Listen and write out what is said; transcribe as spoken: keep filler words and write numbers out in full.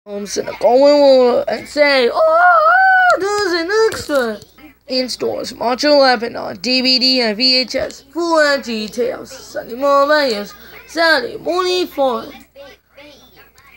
Homes in a going water and say, oh, there's an extra. In stores, March eleventh on D V D and V H S. Full details. Sunday morning, Saturday morning fun.